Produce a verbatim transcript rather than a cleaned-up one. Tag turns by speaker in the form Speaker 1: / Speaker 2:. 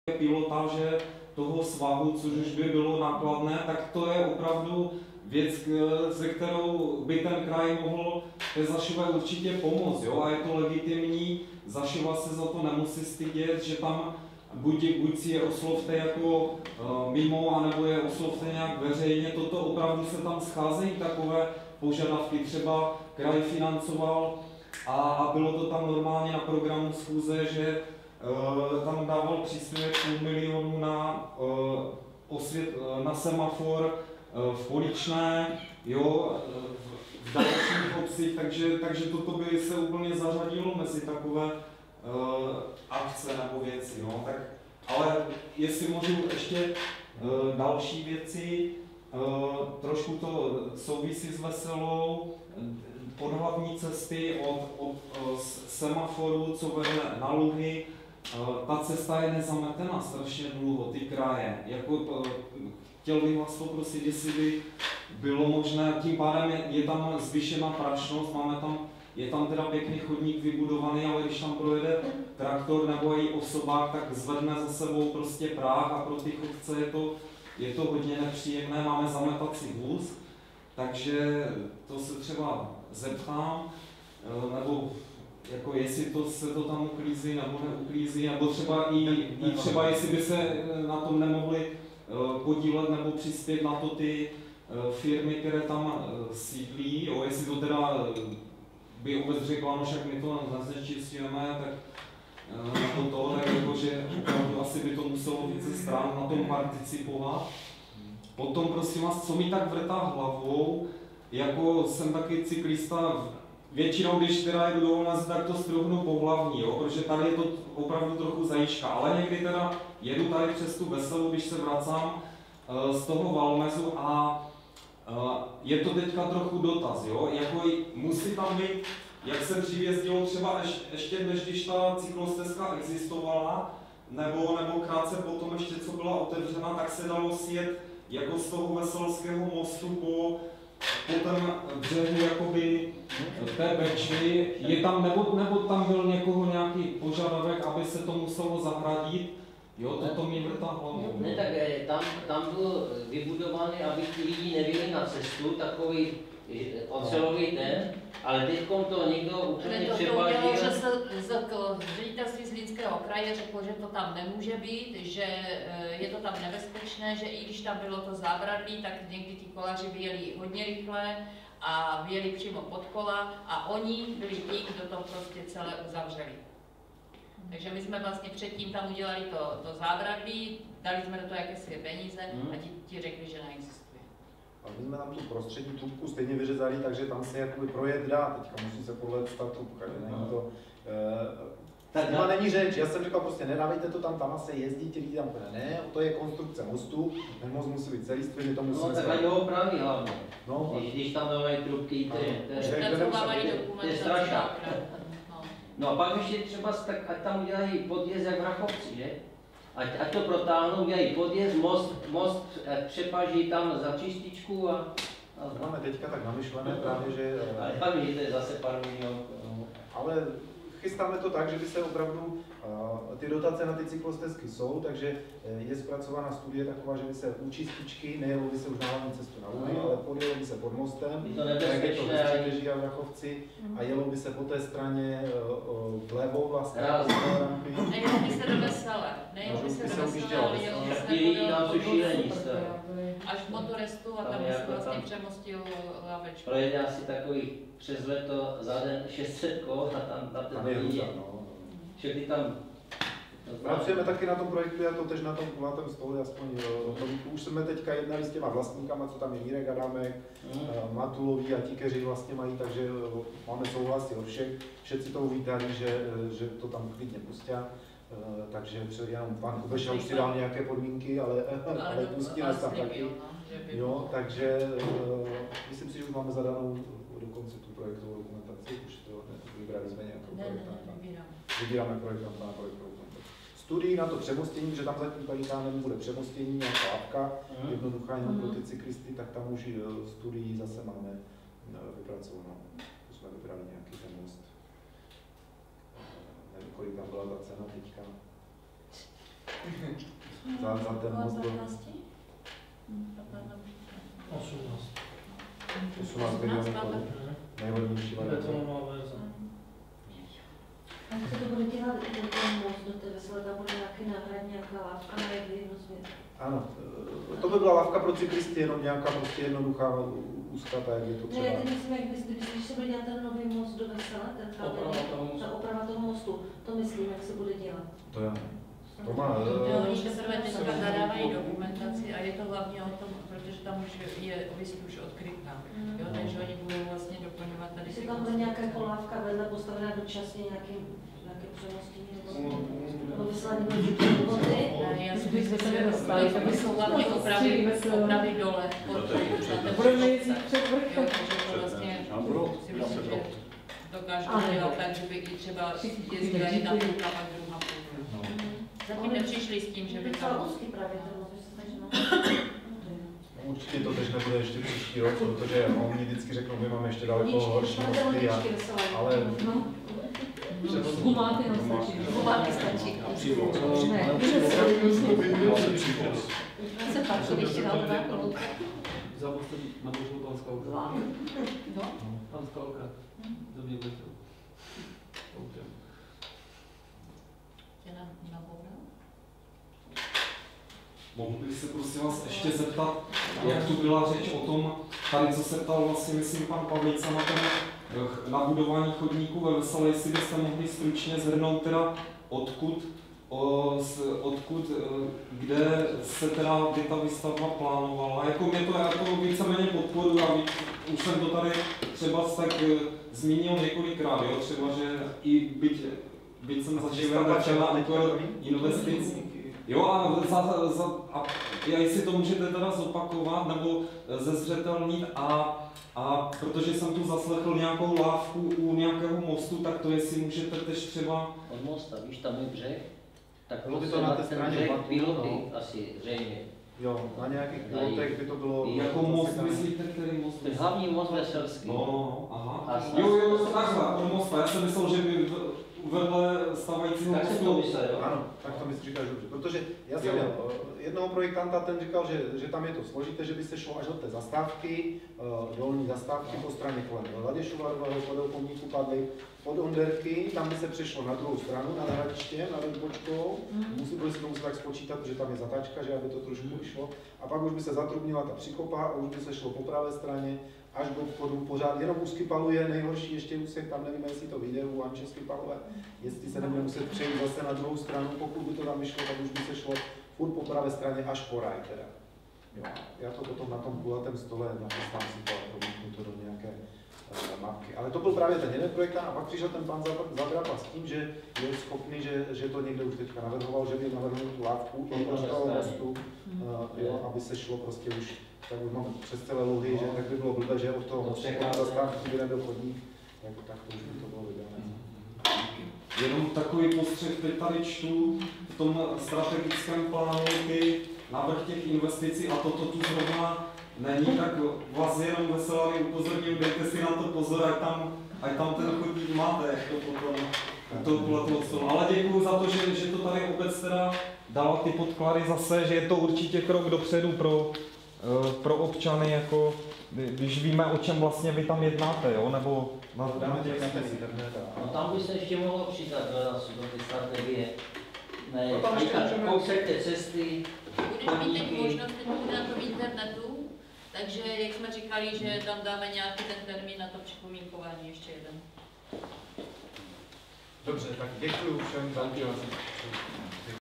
Speaker 1: pilotáže toho svahu, což už by bylo nákladné, tak to je opravdu věc, se kterou by ten kraj mohl té Zašové určitě pomoct, jo? A je to legitimní, Zašova se za to nemusí stydět, že tam buď, buď si je oslovte jako uh, mimo, anebo je oslovte nějak veřejně, toto opravdu se tam scházejí takové požadavky, třeba kraj financoval a, a bylo to tam normálně na programu schůze, že uh, tam dával příspěvek půl milionu na, uh, osvět, uh, na semafor uh, v Poličné, jo, v dalších obcích, takže, takže toto by se úplně zařadilo mezi takové uh, akce nebo věci, no, tak, ale jestli můžu ještě uh, další věci, uh, trošku to souvisí s Veselou, podhlavní cesty od, od, od semaforu, co vede na Luhy, uh, ta cesta je nezametená strašně dlouho, ty kraje, jako uh, chtěl bych vás poprosit, jestli by bylo možné, tím pádem je, je tam zvýšená prašnost, máme tam, je tam teda pěkný chodník vybudovaný, ale když tam projede traktor nebo i osobák, tak zvedne za sebou prostě práh a pro ty chodce je to, je to hodně nepříjemné, máme zametací vůz, takže to se třeba zeptám, nebo jako jestli to se to tam uklízí nebo neuklízí, nebo třeba i, i třeba jestli by se na tom nemohli podílet nebo přispět na to ty firmy, které tam sídlí, jo, jestli to teda by obec řekla, no však my to neznečistujeme, tak na to to, tak jako, že opravdu asi by to muselo více stran na tom participovat. Potom prosím vás, co mi tak vrtá hlavou, jako jsem taky cyklista, většinou, když teda jdu do volna, tak to struhnu po hlavní, jo, protože tady je to opravdu trochu zajížka, ale někdy teda jedu tady přes tu Veselu, když se vracám uh, z toho Valmezu a uh, je to teďka trochu dotaz, jo, jako musí tam být, jak se dřív jezdilo třeba ješ, ještě než když ta cyklostezka existovala, nebo, nebo krátce potom ještě co byla otevřena, tak se dalo sjet jako z toho Veselského mostu po po tom břehu jakoby té Bečvy, je tam, nebo, nebo tam byl někoho nějaký požadavek, aby se to muselo zahradit, jo, toto mi vrtá hlavu.
Speaker 2: Ne, tak tam, tam byl vybudovaný, aby ti lidi nebyli na cestu, takový ocelový ten, ale teď to někdo úplně přepadl.
Speaker 3: To udělalo, že se z ředitelství Zlínského kraje řeklo, že to tam nemůže být, že je to tam nebezpečné, že i když tam bylo to zábradlí, tak někdy ti kolaři vyjeli hodně rychle a vyjeli přímo pod kola a oni byli ti, kdo to prostě celé uzavřeli. Takže my jsme vlastně předtím tam udělali to, to zábradlí, dali jsme do toho jakési peníze a ti, ti řekli, že neexistuje.
Speaker 4: A my jsme tam tu prostřední trubku stejně vyřezali, takže tam se jakoby projet dá, teďka musí se podlet ta trubka, že není to... E, s nima není řeč, já jsem říkal prostě nedávejte to tam, tam se jezdí, ti lidi tam ne, to je konstrukce mostu, ten most musí být celistvý, my to musíme...
Speaker 2: No tak ať ho opraví hlavně,
Speaker 4: no,
Speaker 2: když, když tam dávají trubky, to je...
Speaker 3: To
Speaker 2: je strašné. No a pak ještě třeba, tak ať tam udělají podjezd jak v Rachovci, že? Ať, ať to protáhnou, udělají podjezd, most, most přepaží tam za čističku a...
Speaker 4: a máme teďka tak namyšlené právě, že...
Speaker 2: Ale já vím, že to je zase pár milionů.
Speaker 4: No, ale chystáme to tak, že by se opravdu, uh, ty dotace na ty cyklostezky jsou, takže je zpracovaná studie taková, že by se u čističky nejelo by se už na hlavní cestu na Luhy, ale podjelo by se pod mostem,
Speaker 2: tak
Speaker 4: je to v Středeží a v Rachovci, a jelo by se po té straně uh, vlevo vlastně.
Speaker 3: Nejelo by se do Veselé, nejelo by se do Veselé, ale jelo by se až v Motorestu a tam by se vlastně přemostil Lavečku.
Speaker 2: Projede asi takový přes leto za den šest set kol a tam, tam ten hodně. Všechny tam...
Speaker 4: Pracujeme taky na tom projektu, já to tež na tom kulatém stole, aspoň už jsme teďka jednali s těma vlastníkama, co tam je Mírek Adamek, mm. Matuloví a Tikeři vlastně mají, takže máme souhlasy od všech, všetci to uvítali, že, že to tam klidně pustí. Uh, takže jenom pan Kubeša už si dal nějaké podmínky, ale, ale, ale pustí nás tam taky. Jo, takže uh, myslím si, že už máme zadanou dokonce tu projektovou dokumentaci, už to vybrali jsme nějakou projektanta. Vybíráme projektanta na projektovou dokumentaci. Studii na to přemostění, že tam zatím Pelikánem bude přemostění, nějaká apka, mm. jednoduchá jenom mm. pro ty cyklisty, tak tam už studii zase máme vypracovanou. To jsme vybrali nějaký ten most. Nevím, kolik tam byla ta cena teďka. za, za ten most byl
Speaker 5: osmnáct.
Speaker 4: osmnáct milionů korun. Nejhodnější varianta.
Speaker 5: Betonová verze.
Speaker 6: A co to bude dělat i ten most do té vesele, tam bude nějaký náhradní, nějaká lávka na jednu zvěd?
Speaker 4: Ano, to by byla lávka pro cyklisty, jenom nějaká prostě jednoduchá úzká, tak je to
Speaker 6: Ne,
Speaker 4: třeba.
Speaker 6: já teď myslím, jak bys, když se bude dělat ten nový most do vesele, ten
Speaker 5: Oprava toho mostu.
Speaker 6: ta oprava toho mostu, to myslím, jak se bude dělat.
Speaker 4: To já nevím. To má...
Speaker 3: Jo, oni teprve teďka zadávají dokumentaci a je to hlavně o tom, protože tam už je vystup už odkrytá. Jo, takže oni budou vlastně doplňovat tady
Speaker 6: Jestli tam bude nějaká kolávka vedle postavená dočasně nějaký, nějaké přemostění nebo nebo vyslání do vody.
Speaker 3: Já si myslím, že to jsou hlavně opravy, opravy dole. Budeme jezdit před vrchem. Takže to vlastně si myslím, že dokážou dělat tak, že by i třeba jezdila jedna půlka, pak druhá půlka. Zatím nepřišli s tím, že by tam...
Speaker 6: úzký právě ten most, by se snažila.
Speaker 4: Určitě to teď nebude ještě příští rok, protože oni vždycky řeknou, my máme ještě daleko horší mosty, a, ale...
Speaker 6: Gumáky stačí. Gumáky stačí. Se pak, když ti dám na kolou.
Speaker 5: Za poslední nabožnou pan Skalka.
Speaker 6: No.
Speaker 5: Pan Skalka. To mě letěl.
Speaker 3: Tě naboural?
Speaker 1: Mohl bych se prosím vás ještě zeptat, jak tu byla řeč o tom, tady co se ptal vlastně, myslím, pan Pavlica na tom na budování chodníků ve Veselé, jestli byste mohli stručně zhrnout teda, odkud, o, z, odkud, kde se teda by ta výstavba plánovala. Jako mě to jako víceméně podporuji a už jsem to tady třeba tak zmínil několikrát, jo, třeba, že i byť, byť jsem zažil třeba úkol investic. Jo, a, za, za, a jestli to můžete teda zopakovat nebo zezřetelnit a, a protože jsem tu zaslechl nějakou lávku u nějakého mostu, tak to jestli můžete tež třeba...
Speaker 2: Od mosta, víš, tam je břeh, tak
Speaker 4: Bylo by
Speaker 2: to
Speaker 4: to
Speaker 2: se
Speaker 4: na
Speaker 2: na
Speaker 4: té
Speaker 2: ten
Speaker 4: straně
Speaker 2: břeh
Speaker 4: Batu,
Speaker 2: piloty
Speaker 4: no.
Speaker 2: asi zřejmě.
Speaker 4: Jo, na nějakých pilotech by to bylo...
Speaker 1: Jako most, myslíte, který most?
Speaker 2: To je hlavní most Veselský.
Speaker 1: No, no, aha.
Speaker 2: A
Speaker 1: Jo, jo, jo, takhle, od mosta. Já jsem myslel, že by vedle stávajícího
Speaker 2: Tak jsem to
Speaker 1: mostu...
Speaker 2: myslel, jo?
Speaker 4: Ano, tak to mi říkáš dobře, protože já jsem
Speaker 1: Jo.
Speaker 4: měl eh, jednoho projektanta, ten říkal, že, že tam je to složité, že by se šlo až do té zastávky, eh, dolní zastávky po straně kolem Laděšovarového, podél pomníku padly pod Onderky, tam by se přešlo na druhou stranu, na hradiště, na Velpočkou, museli si to muset tak spočítat, že tam je zatáčka, že aby to trošku vyšlo, a pak už by se zatrubnila ta příkopa a už by se šlo po pravé straně až do vchodu pořád, jenom u Skypalu je nejhorší ještě úsek, tam nevíme, jestli to vyjde u Anče Skypalové, jestli se nebude muset přejít zase na druhou stranu, pokud by to tam vyšlo, tak už by se šlo furt po pravé straně až po raj teda. Jo. Já to potom na tom kulatém stole nachystám si to a promítnu to do nějaké uh, mapky. Ale to byl právě ten jeden projekt a pak přišel ten pan Zagrapa s tím, že je schopný, že, že to někde už teďka navrhoval, že by navrhnul tu lávku i do toho mostu, uh, jo, aby se šlo prostě už, tak už mám přes celé luhy, že tak by bylo blbé, že od toho mostu od zastávky by nebyl chodník, tak, tak to už by to bylo vydané.
Speaker 1: Jenom takový postřeh, teď tady čtu v tom strategickém plánu ty návrh těch investicí a toto tu zrovna není, tak vás jenom Veselý upozorním, dejte si na to pozor, ať tam, ať tam ten chodník máte, jak to potom, jak to kulatého stolu. Ale děkuju za to, že, že to tady obec teda dala ty podklady zase, že je to určitě krok dopředu pro, pro občany, jako když víme, o čem vlastně vy tam jednáte, jo, nebo na, na těch
Speaker 2: No tam by se ještě mohlo přidat do té strategie. Ne,
Speaker 4: No tam ještě můžeme-
Speaker 2: kousek té cesty,
Speaker 3: Budeš mít teď možnost, teď bude na tom internetu, takže jak jsme říkali, že tam dáme nějaký ten termín na to připomínkování ještě jeden.
Speaker 4: Dobře, tak děkuji všem za účast.